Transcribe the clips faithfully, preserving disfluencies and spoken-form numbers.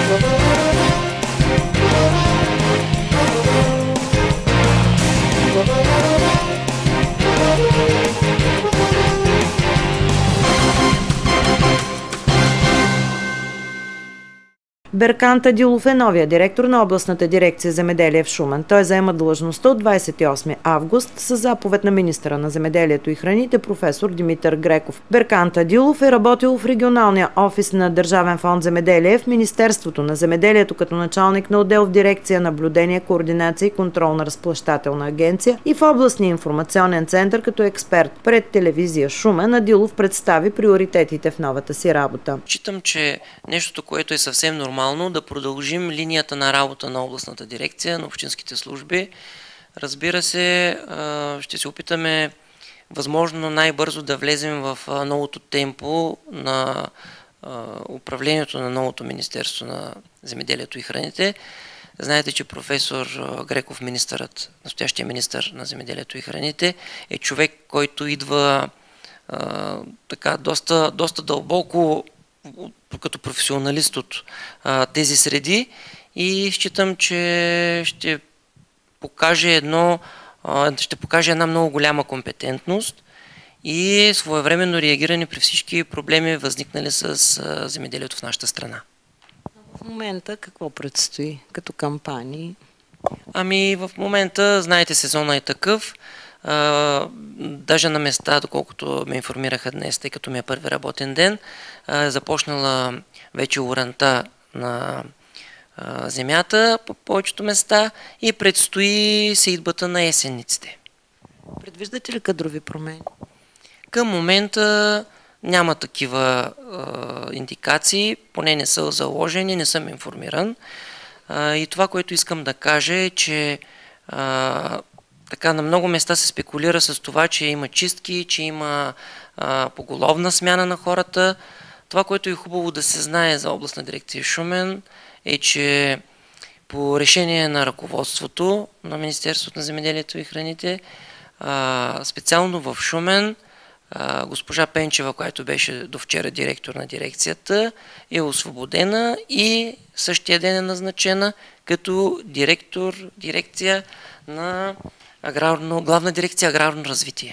Беркан Тадилов е новия директор на областната дирекция земеделие в Шумен. Той заема длъжността от двадесет и осми август с заповед на министъра на земеделието и храните професор Димитър Греков. Беркан Тадилов е работил в регионалния офис на Държавен фонд земеделие в Министерството на земеделието като началник на отдел в дирекция наблюдение, координация и контрол на разплащателна агенция и в областния информационен център като експерт. Пред телевизия Шумен Адилов представи приоритетите в новата си работа. Считам, че нещото, което е съвсем нормално, да продължим линията на работа на областната дирекция, на общинските служби. Разбира се, ще се опитаме възможно най-бързо да влезем в новото темпо на управлението на новото Министерство на земеделието и храните. Знаете, че професор Греков, министърът, настоящия министър на земеделието и храните, е човек, който идва а, така доста, доста дълбоко като професионалист от а, тези среди и считам, че ще покаже, едно, а, ще покаже една много голяма компетентност и своевременно реагиране при всички проблеми, възникнали с а, земеделието в нашата страна. В момента какво предстои като кампании? Ами в момента, знаете, сезона е такъв. Uh, даже на места, доколкото ме информираха днес, тъй като ми е първи работен ден, uh, започнала вече уранта на uh, земята по повечето места и предстои сеитбата на есенниците. Предвиждате ли кадрови промени? Към момента няма такива uh, индикации, поне не са заложени, не съм информиран. Uh, и това, което искам да кажа е, че uh, така на много места се спекулира с това, че има чистки, че има а, поголовна смяна на хората. Това, което е хубаво да се знае за областна дирекция Шумен, е, че по решение на ръководството на Министерството на земеделието и храните, а, специално в Шумен, а, госпожа Пенчева, която беше до вчера директор на дирекцията, е освободена и същия ден е назначена като директор дирекция на Аграрно, главна дирекция аграрно развитие.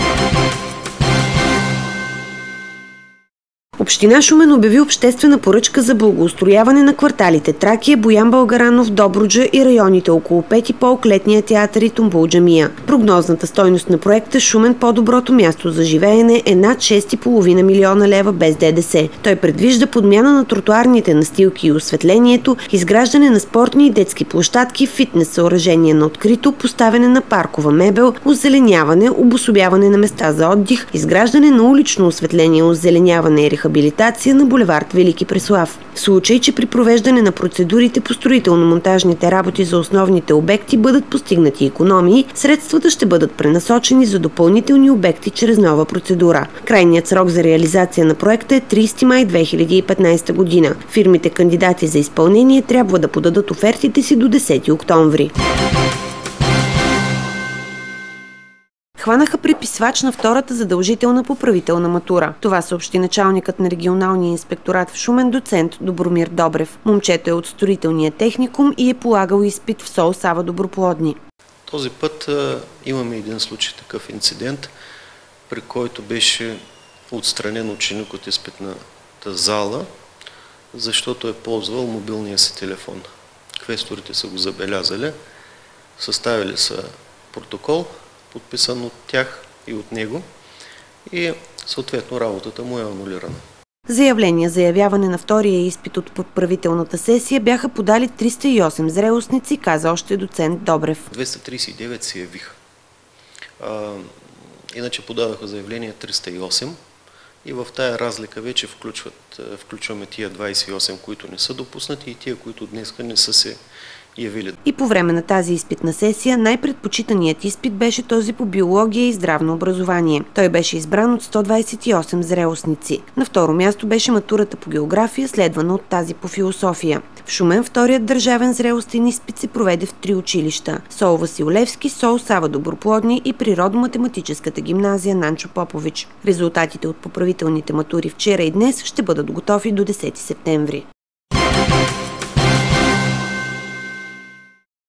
Община Шумен обяви обществена поръчка за благоустрояване на кварталите Тракия, Боян Българанов, Добруджа и районите около Пети полк, Летния театър и Тумбул джамия. Прогнозната стойност на проекта Шумен по-доброто място за живеене е над шест и половина милиона лева без ДДС. Той предвижда подмяна на тротоарните настилки и осветлението, изграждане на спортни и детски площадки, фитнес съоръжения на открито, поставяне на паркова мебел, озеленяване, обособяване на места за отдих, изграждане на улично осветление, озеленяване и рехабилитация на булевард Велики Преслав. В случай, че при провеждане на процедурите по строително-монтажните работи за основните обекти бъдат постигнати икономии, средствата ще бъдат пренасочени за допълнителни обекти чрез нова процедура. Крайният срок за реализация на проекта е тридесети май две хиляди и петнадесета година. Фирмите кандидати за изпълнение трябва да подадат офертите си до десети октомври. Хванаха преписвач на втората задължителна поправителна матура. Това съобщи началникът на регионалния инспекторат в Шумен доцент Добромир Добрев. Момчето е от строителния техникум и е полагал изпит в СОУ Сава Доброплодни. Този път а, имаме един случай такъв инцидент, при който беше отстранен ученик от изпитната зала, защото е ползвал мобилния си телефон. Квесторите са го забелязали, съставили са протокол, подписан от тях и от него и съответно работата му е анулирана. Заявления за явяване на втория изпит от поправителната сесия бяха подали триста и осем зрелостници, каза още доцент Добрев. двеста тридесет и девет се явиха. А, иначе подадаха заявления триста и осем и в тая разлика вече включват, включваме тия двадесет и осем, които не са допуснати и тия, които днеска не са се явили. И по време на тази изпитна сесия най-предпочитаният изпит беше този по биология и здравно образование. Той беше избран от сто двадесет и осем зрелостници. На второ място беше матурата по география, следвана от тази по философия. В Шумен вторият държавен зрелостен изпит се проведе в три училища – СОУ Васил Левски, СОУ Сава Доброплодни и Природно-математическата гимназия Нанчо Попович. Резултатите от поправителните матури вчера и днес ще бъдат готови до десети септември.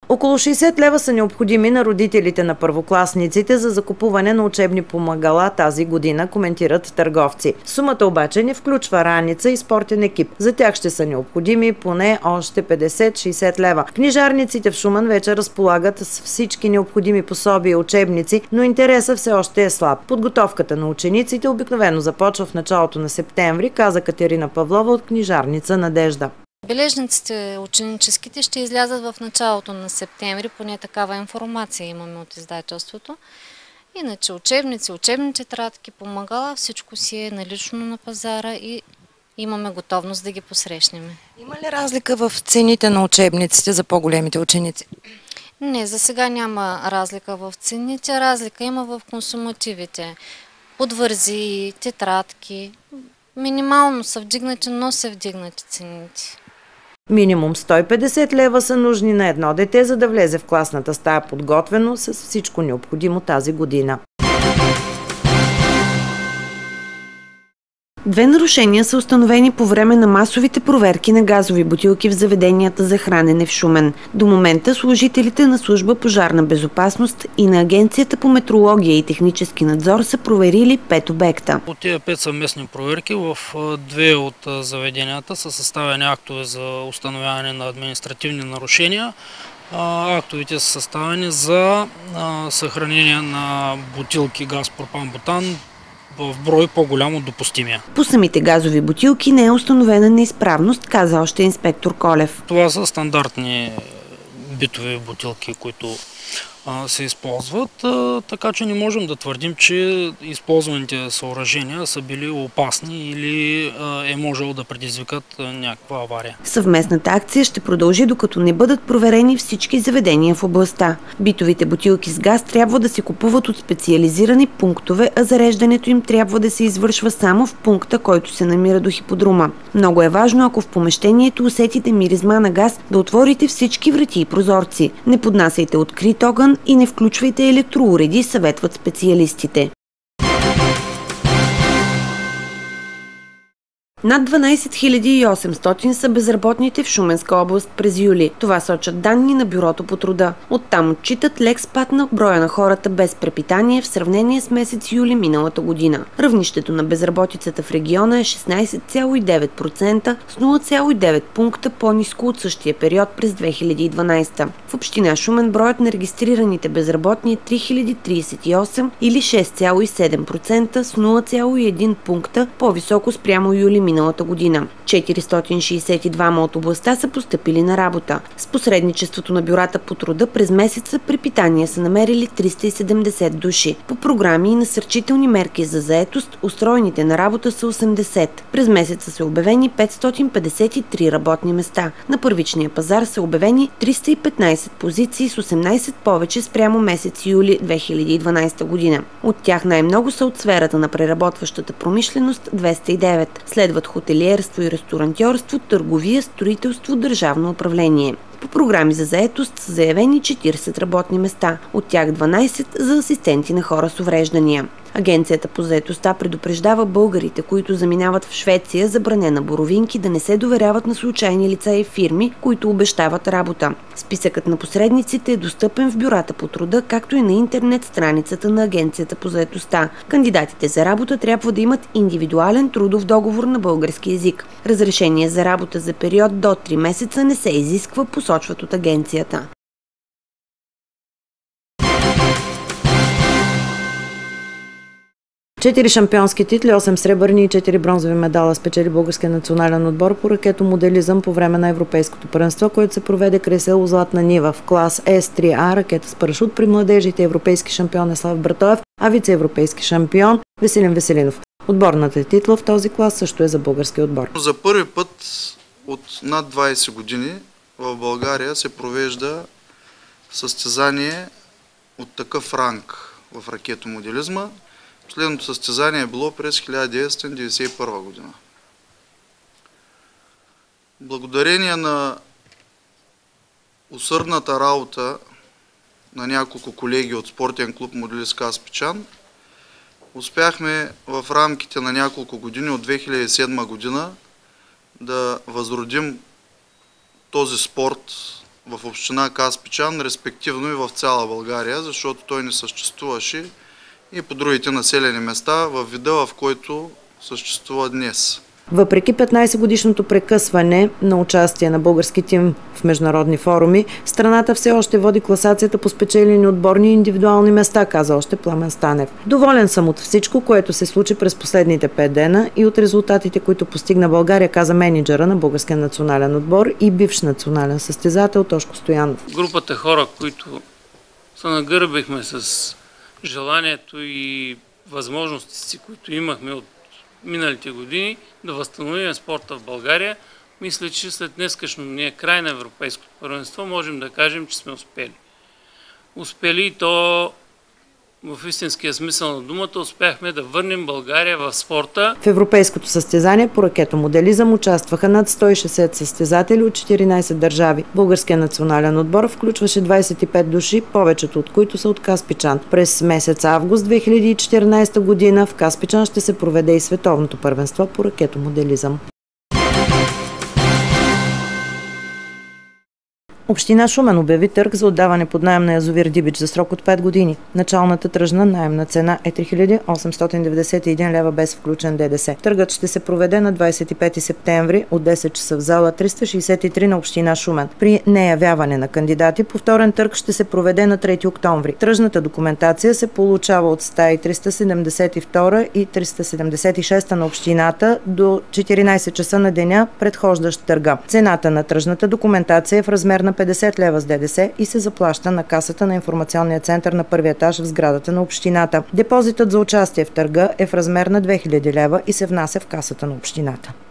Около шейсет лева са необходими на родителите на първокласниците за закупуване на учебни помагала тази година, коментират търговци. Сумата обаче не включва раница и спортен екип. За тях ще са необходими поне още петдесет-шейсет лева. Книжарниците в Шумен вече разполагат с всички необходими пособия и учебници, но интересът все още е слаб. Подготовката на учениците обикновено започва в началото на септември, каза Катерина Павлова от книжарница Надежда. Бележниците, ученическите, ще излязат в началото на септември, поне такава информация имаме от издателството. Иначе учебници, учебни тетрадки, помагала, всичко си е налично на пазара и имаме готовност да ги посрещнем. Има ли разлика в цените на учебниците за по-големите ученици? Не, за сега няма разлика в цените, разлика има в консумативите. Подвързи, тетрадки, минимално са вдигнати, но са вдигнати цените. Минимум сто и петдесет лева са нужни на едно дете, за да влезе в класната стая подготвено с всичко необходимо тази година. Две нарушения са установени по време на масовите проверки на газови бутилки в заведенията за хранене в Шумен. До момента служителите на служба пожарна безопасност и на Агенцията по метрология и технически надзор са проверили пет обекта. От тези пет съвместни проверки в две от заведенията са съставени актове за установяване на административни нарушения. Актовете са съставени за съхранение на бутилки газ пропан-бутан в брой по-голям от допустимия. По самите газови бутилки не е установена неизправност, каза още инспектор Колев. Това са стандартни битови бутилки, които а, се използват, а, така че не можем да твърдим, че използваните съоръжения са били опасни или а, е можело да предизвикат а, някаква авария. Съвместната акция ще продължи, докато не бъдат проверени всички заведения в областта. Битовите бутилки с газ трябва да се купуват от специализирани пунктове, а зареждането им трябва да се извършва само в пункта, който се намира до хиподрума. Много е важно, ако в помещението усетите миризма на газ, да отворите всички врати и прозорци. Не поднасяйте открит огън и не включвайте електроуреди, съветват специалистите. Над дванадесет хиляди и осемстотин са безработните в Шуменска област през юли. Това сочат данни на Бюрото по труда. Оттам отчитат лек спад на броя на хората без препитание в сравнение с месец юли миналата година. Равнището на безработицата в региона е шестнадесет цяло и девет процента, с нула цяло и девет пункта по-ниско от същия период през две хиляди и дванадесета. В община Шумен броят на регистрираните безработни е три хиляди тридесет и осем или шест цяло и седем процента, с нула цяло и един пункта по-високо спрямо юли миналата година. четиристотин шейсет и двама от областта са постъпили на работа. С посредничеството на бюрата по труда през месеца препитания са намерили триста и седемдесет души. По програми и насърчителни мерки за заетост устроените на работа са осемдесет. През месеца са обявени петстотин петдесет и три работни места. На първичния пазар са обявени триста и петнадесет позиции с осемнадесет повече спрямо месец юли две хиляди и дванадесета година. От тях най-много са от сферата на преработващата промишленост двеста и девет. Следват хотелиерство и ресторантьорство, търговия, строителство, държавно управление. По програми за заетост са заявени четиридесет работни места, от тях дванадесет за асистенти на хора с увреждания. Агенцията по заетостта предупреждава българите, които заминават в Швеция, забранена боровинки, да не се доверяват на случайни лица и фирми, които обещават работа. Списъкът на посредниците е достъпен в бюрата по труда, както и на интернет страницата на Агенцията по заетостта. Кандидатите за работа трябва да имат индивидуален трудов договор на български език. Разрешение за работа за период до три месеца не се изисква, посочват от агенцията. Четири шампионски титли, осем сребърни и четири бронзови медала спечели българския национален отбор по ракетомоделизъм по време на Европейското първенство, което се проведе край село Златна Нива в клас Ес три А, ракета с парашут при младежите. Европейски шампион е Слав Братоев, а вице-европейски шампион Веселин Веселинов. Отборната титла в този клас също е за българския отбор. За първи път от над двадесет години в България се провежда състезание от такъв ранг в ракетомоделизма. Последното състезание е било през хиляда деветстотин деветдесет и първа година. Благодарение на усърдната работа на няколко колеги от спортен клуб Моделист Каспичан, успяхме в рамките на няколко години, от две хиляди и седма година, да възродим този спорт в община Каспичан, респективно и в цяла България, защото той не съществуваше и по другите населени места в вида, в който съществува днес. Въпреки петнайсетгодишното прекъсване на участие на български тим в международни форуми, страната все още води класацията по спечелени отборни и индивидуални места, каза още Пламен Станев. Доволен съм от всичко, което се случи през последните пет дена и от резултатите, които постигна България, каза мениджъра на българския национален отбор и бивш национален състезател Тошко Стоянов. Групата хора, които се нагърбихме с желанието и възможностите си, които имахме от миналите години, да възстановим спорта в България. Мисля, че след днескашния край на Европейското първенство можем да кажем, че сме успели. Успели и то в истинския смисъл на думата, успяхме да върнем България в спорта. В европейското състезание по ракетомоделизъм участваха над сто и шейсет състезатели от четиринайсет държави. Българският национален отбор включваше двайсет и пет души, повечето от които са от Каспичан. През месец август две хиляди и четиринайсета година в Каспичан ще се проведе и световното първенство по ракетомоделизъм. Община Шумен обяви търг за отдаване под наем на язовир Дибич за срок от пет години. Началната тръжна наемна цена е три хиляди осемстотин деветдесет и един лева без включен ДДС. Търгът ще се проведе на двайсет и пети септември от десет часа в зала триста шейсет и три на Община Шумен. При неявяване на кандидати, повторен търг ще се проведе на трети октомври. Тръжната документация се получава от стаи триста седемдесет и втора и триста седемдесет и шеста на Общината до четиринайсет часа на деня, предхождащ търга. Цената на тръжната документация е в размер на петдесет лева с ДДС и се заплаща на касата на информационния център на първия етаж в сградата на Общината. Депозитът за участие в търга е в размер на две хиляди лева и се внася в касата на Общината.